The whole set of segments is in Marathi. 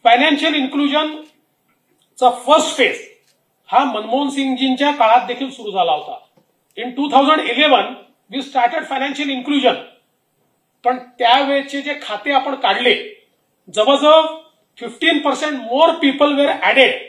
फायनान्शियल इन्क्लुजनचा फर्स्ट फेज हा मनमोहन सिंगजींच्या काळात देखील सुरू झाला होता. In 2011 we started financial inclusion. पण त्यावेळेचे जे खाते आपण काढले जवळजवळ 15% more people were added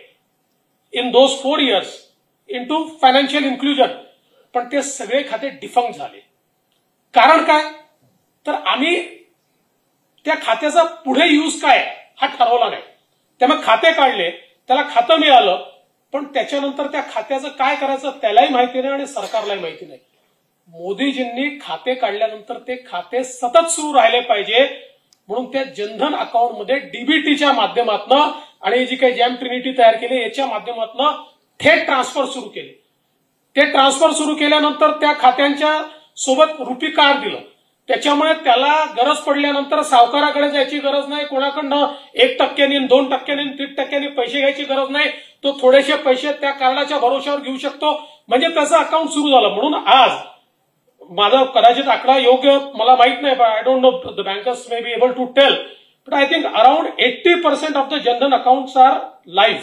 in those 4 years into financial inclusion. पण ते सगळे खाते डिफंक्ट झाले. कारण काय? तर आम्ही त्या खात्याचा पुढे यूज काय हा ठरवला नाही. त्यामुळे खाते काढले, त्याला खातं मिळालं, पण त्याच्यानंतर त्या खात्याचं काय करायचं त्यालाही माहिती नाही आणि सरकारलाही माहिती नाही. मोदीजींनी खाते काढल्यानंतर ते खाते सतत सुरू राहिले पाहिजे म्हणून त्या जनधन अकाउंटमध्ये डीबीटीच्या माध्यमातून आणि जी काही जॅम ट्रिनिटी तयार केली याच्या माध्यमातून थेट ट्रान्सफर सुरू केले. ते ट्रान्सफर सुरू केल्यानंतर त्या खात्यांच्या सोबत रुपी कार्ड दिलं. त्याच्यामुळे त्याला गरज पडल्यानंतर सावकाराकडे जायची गरज नाही, कोणाकडनं 1% 2% 3% पैसे घ्यायची गरज नाही. तो थोडेसे पैसे त्या कार्डाच्या भरोश्यावर घेऊ शकतो. म्हणजे त्याचं अकाउंट सुरू झालं. म्हणून आज माझा कदाचित आकडा योग्य मला माहित नाही, I don't know, the bankers may be able to tail, but I think around 80% of the Jan Dhan accounts R live.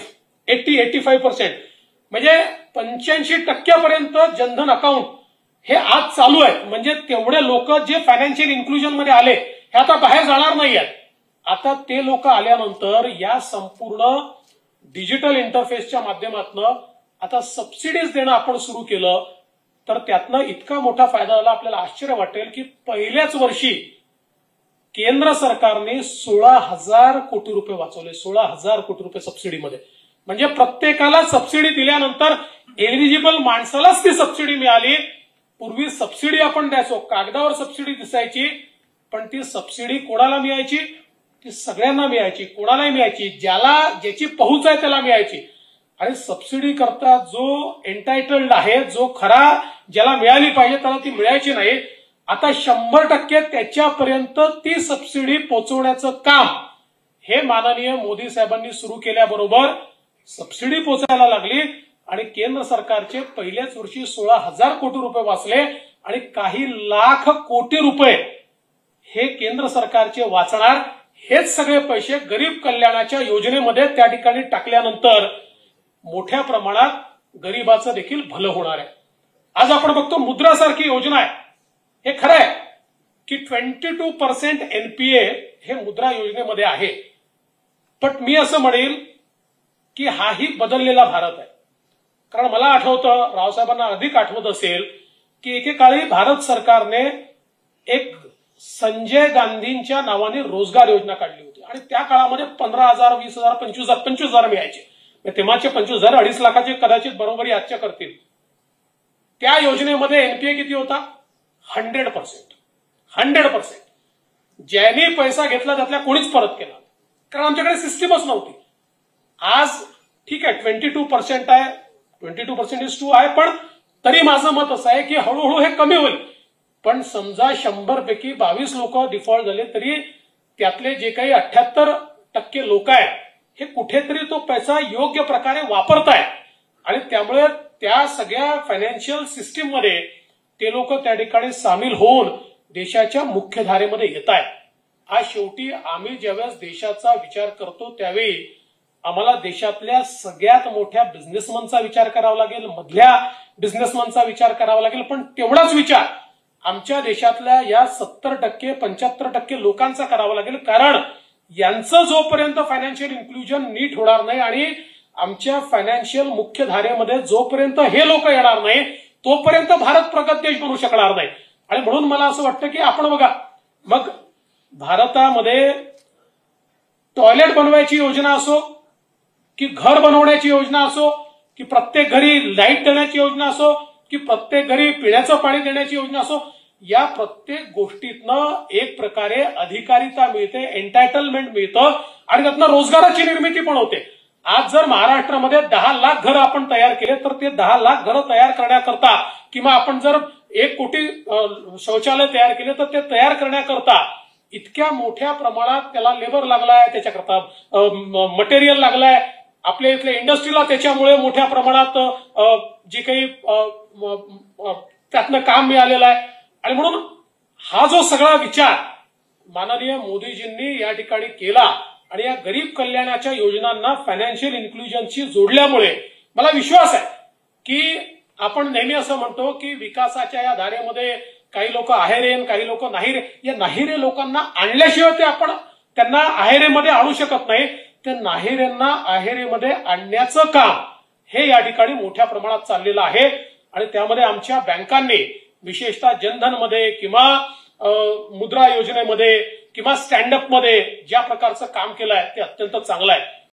80-85% म्हणजे 85% पर्यंत जनधन अकाउंट हे आज चालू आहे. म्हणजे तेवढे लोक जे फायनान्शियल इन्क्लुजन मध्ये आले हे आता बाहेर जाणार नाही आहेत. आता ते लोक आल्यानंतर या संपूर्ण डिजिटल इंटरफेसच्या माध्यमातून आता सबसिडीज देणं आपण सुरू केलं तर त्यातनं इतका मोठा फायदा झाला. आपल्याला आश्चर्य वाटेल की पहिल्याच वर्षी केंद्र सरकारने 16,000 कोटी रुपये वाचवले. 16,000 कोटी रुपये सबसिडीमध्ये. म्हणजे प्रत्येकाला सबसिडी दिल्यानंतर एलिजिबल माणसालाच ती सबसिडी मिळाली. पूर्वी सबसिडी आपण द्यायचो, कागदावर सबसिडी दिसायची, पण ती सबसिडी कोणाला मिळायची? ती सगळ्यांना मिळायची, कोणालाही मिळायची, ज्याची पहुंच आहे त्याला मिळायची. आणि सबसिडी करता जो एंटायटल्ड आहे, जो खरा ज्याला मिळाली पाहिजे त्याला ती मिळायची नाही. आता 100% त्याच्यापर्यंत ती सबसिडी पोहोचवण्याचं काम हे माननीय मोदी साहेबांनी सुरू केल्याबरोबर सबसिडी पोहोचायला लागली आणि केंद्र सरकारचे पहिल्याच वर्षी 16,000 कोटी रुपये वाचले आणि काही लाख कोटी रुपये हे केंद्र सरकारचे वाचणार. हेच सगळे पैसे गरीब कल्याणाच्या योजनेमध्ये त्या ठिकाणी टाकल्यानंतर मोठ्या प्रमाणात गरीबाचं देखील भलं होणार आहे. आज आपण बघतो मुद्रासारखी योजना आहे. हे खरं आहे की 22% एनपीए हे मुद्रा योजनेमध्ये आहे. पण मी असं म्हणेल की हाही बदललेला भारत आहे. कारण मला आठवतं, रावसाहेबांना अधिक आठवत असेल की एकेकाळी भारत सरकारने एक संजय गांधींच्या नावाने रोजगार योजना काढली होती आणि त्या काळामध्ये 15,000, 20,000, 25,000 मिळायचे. तेव्हाचे 25,000 2.5 लाखाचे कदाचित बरोबरी आजच्या करतील. त्या योजनेमध्ये एनपीए किती होता? 100%. ज्यांनी पैसा घेतला त्यातल्या कोणीच परत केला कारण आमच्याकडे सिस्टीमच नव्हती. आज ठीक आहे 22% आहे, 22% इज टू आहे, पण तरी माझं मत असं आहे की हळूहळू हे कमी होईल. पण समजा 100 पैकी 22 लोक डिफॉल्ट झाले तरी त्यातले जे काही 78% लोक आहेत हे कुठेतरी तो पैसा योग्य प्रकारे वापरतायत आणि त्यामुळे त्या सगळ्या फायनान्शियल सिस्टीम मध्ये ते लोक त्या ठिकाणी सामील होऊन देशाच्या मुख्यधारेमध्ये येत आहेत. आज शेवटी आम्ही ज्यावेळेस देशाचा विचार करतो त्यावेळी आम्हाला देशातल्या सगळ्यात मोठ्या बिझनेसमनचा विचार करावा लागेल, मधल्या बिझनेसमनचा विचार करावा लागेल, पण तेवढाच विचार आमच्या देशातल्या या 70% 75% लोकांचा करावा लागेल. कारण यांचं जोपर्यंत फायनान्शियल इन्क्लुजन नीट होणार नाही आणि आमच्या फायनान्शियल मुख्यधारेमध्ये जोपर्यंत हे लोक येणार नाही तोपर्यंत भारत प्रगत देश बनू शकणार नाही. आणि म्हणून मला असं वाटतं की आपण बघा, मग भारतामध्ये टॉयलेट बनवायची योजना असो की घर बनवण्याची योजना असो की प्रत्येक घरी लाईट देण्याची योजना असो की प्रत्येक घरी पिण्याचं पाणी देण्याची योजना असो, या प्रत्येक गोष्टीतनं एक प्रकारे अधिकारिता मिळते, एंटायटलमेंट मिळतं आणि त्यातनं रोजगाराची निर्मिती पण होते. आज जर महाराष्ट्रामध्ये 10 लाख घरं आपण तयार केले तर ते 10 लाख घरं तयार करण्याकरता किंवा आपण जर 1 कोटी शौचालय तयार केले तर ते तयार करण्याकरता इतक्या मोठ्या प्रमाणात त्याला लेबर लागलाय, त्याच्याकरता मटेरियल लागलाय. आपल्या इथल्या इंडस्ट्रीला त्याच्यामुळे मोठ्या प्रमाणात जे काही त्यातनं काम मिळालेलं आहे. आणि म्हणून हा जो सगळा विचार माननीय मोदीजींनी या ठिकाणी केला आणि या गरीब कल्याणाच्या योजनांना फायनान्शियल इन्क्लुजनशी जोडल्यामुळे मला विश्वास आहे की आपण नेहमी असं म्हणतो की विकासाच्या या धारेमध्ये काही लोक आहेरे आणि काही लोक नाहीरे, या नाहीरे लोकांना आणल्याशिवाय ते आपण त्यांना आहेरेमध्ये आणू शकत नाही. त्या नाहिरेंना आहेरेमध्ये आणण्याचं काम हे या ठिकाणी मोठ्या प्रमाणात चाललेलं आहे आणि त्यामध्ये आमच्या बँकांनी विशेषतः जनधनमध्ये किंवा मुद्रा योजनेमध्ये किंवा स्टँडअप मध्ये ज्या प्रकारचं काम केलं आहे ते अत्यंत चांगलं आहे.